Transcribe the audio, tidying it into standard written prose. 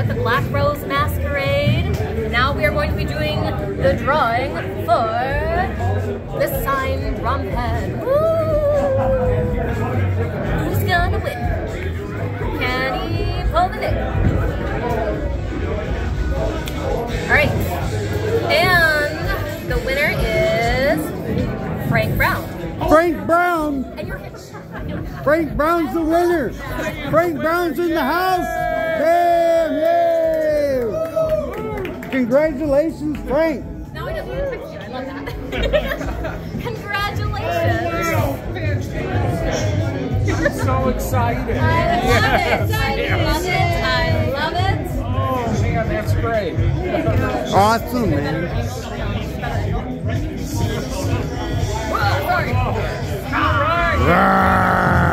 with the Black Rose Masquerade. Now we are going to be doing the drawing for the signed Drumhead. Woo! Who's gonna win? Can he pull the name? Alright. And the winner is Frank Brown. Frank Brown! And you're Frank Brown's the winner! Frank Brown's in the house! Damn! Yay! Congratulations, Frank! Now he doesn't even picture. I love that. Congratulations! I'm so excited. I love it. I love it. Oh man, that's great. Awesome, man. Sorry. All right. Rawr.